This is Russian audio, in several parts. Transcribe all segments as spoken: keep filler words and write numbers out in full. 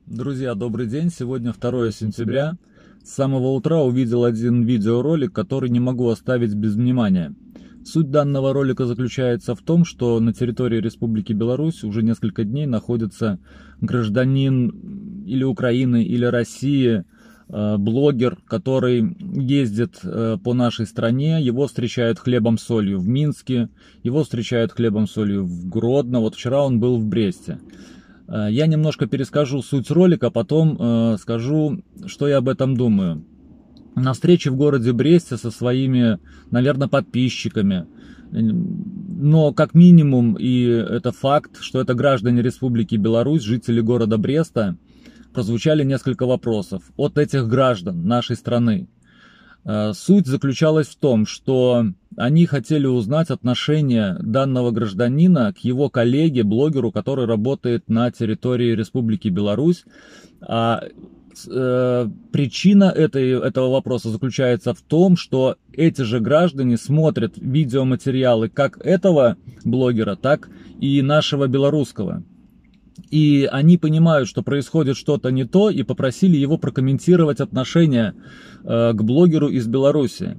Друзья, добрый день. Сегодня второе сентября. С самого утра увидел один видеоролик, который не могу оставить без внимания. Суть данного ролика заключается в том, что на территории Республики Беларусь уже несколько дней находится гражданин или Украины, или России, блогер, который ездит по нашей стране. Его встречают хлебом-солью в Минске, его встречают хлебом-солью в Гродно. Вот вчера он был в Бресте. Я немножко перескажу суть ролика, потом э, скажу, что я об этом думаю. На встрече в городе Бресте со своими, наверное, подписчиками, но как минимум, и это факт, что это граждане Республики Беларусь, жители города Бреста, прозвучали несколько вопросов от этих граждан нашей страны. Э, суть заключалась в том, что они хотели узнать отношение данного гражданина к его коллеге, блогеру, который работает на территории Республики Беларусь. А, э, причина этой, этого вопроса заключается в том, что эти же граждане смотрят видеоматериалы как этого блогера, так и нашего белорусского. И они понимают, что происходит что-то не то, и попросили его прокомментировать отношение э, к блогеру из Беларуси.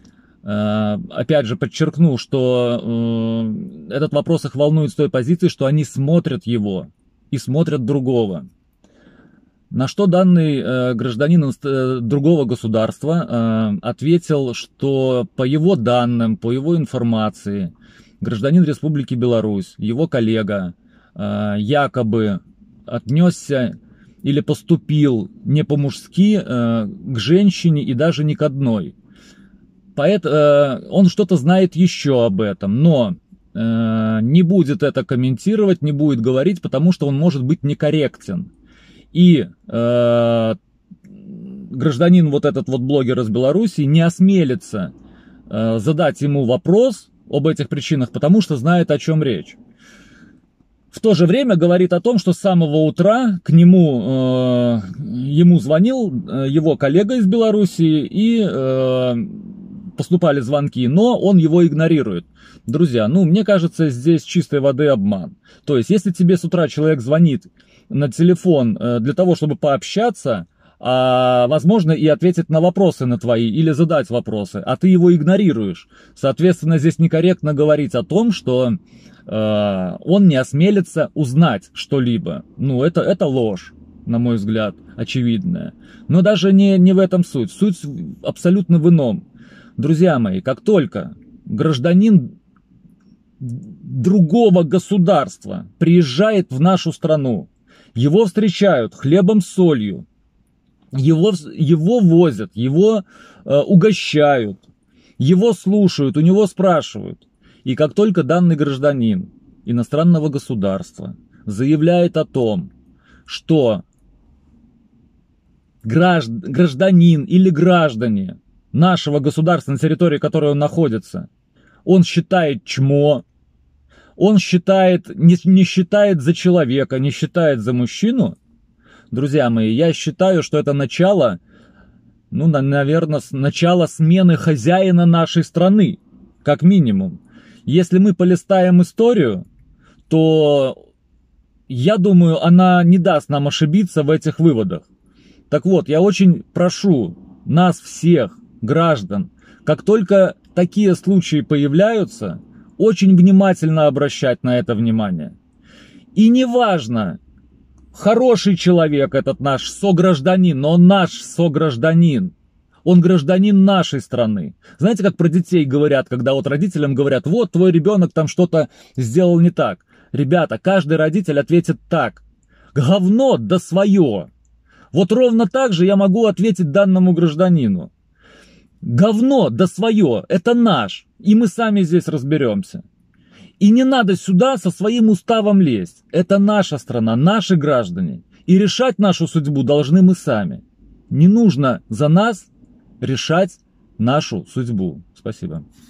Опять же, подчеркну, что э, этот вопрос их волнует с той позиции, что они смотрят его и смотрят другого. На что данный э, гражданин э, другого государства э, ответил, что по его данным, по его информации, гражданин Республики Беларусь, его коллега, э, якобы отнесся или поступил не по-мужски э, к женщине и даже не к одной. Поэтому э, он что-то знает еще об этом, но э, не будет это комментировать, не будет говорить, потому что он может быть некорректен. И э, гражданин, вот этот вот блогер из Беларуси, не осмелится э, задать ему вопрос об этих причинах, потому что знает, о чем речь. В то же время говорит о том, что с самого утра к нему, э, ему звонил э, его коллега из Беларуси и... Э, поступали звонки, но он его игнорирует. Друзья, ну, мне кажется, здесь чистой воды обман. То есть, если тебе с утра человек звонит на телефон для того, чтобы пообщаться, а, возможно, и ответить на вопросы на твои, или задать вопросы, а ты его игнорируешь, соответственно, здесь некорректно говорить о том, что э, он не осмелится узнать что-либо. Ну, это, это ложь, на мой взгляд, очевидная. Но даже не, не в этом суть. Суть абсолютно в ином. Друзья мои, как только гражданин другого государства приезжает в нашу страну, его встречают хлебом-солью, его, его возят, его э, угощают, его слушают, у него спрашивают. И как только данный гражданин иностранного государства заявляет о том, что гражд, гражданин или граждане нашего государства, на территории которой он находится, он считает чмо, он считает, не, не считает за человека, не считает за мужчину, друзья мои, я считаю, что это начало, ну, наверное, начало смены хозяина нашей страны, как минимум. Если мы полистаем историю, то, я думаю, она не даст нам ошибиться в этих выводах. Так вот, я очень прошу нас всех, граждан, как только такие случаи появляются, очень внимательно обращать на это внимание. И неважно, хороший человек этот наш согражданин, но он наш согражданин, он гражданин нашей страны. Знаете, как про детей говорят, когда вот родителям говорят, вот твой ребенок там что-то сделал не так. Ребята, каждый родитель ответит так: говно да свое. Вот ровно так же я могу ответить данному гражданину. Говно да свое, это наш, и мы сами здесь разберемся. И не надо сюда со своим уставом лезть. Это наша страна, наши граждане. И решать нашу судьбу должны мы сами. Не нужно за нас решать нашу судьбу. Спасибо.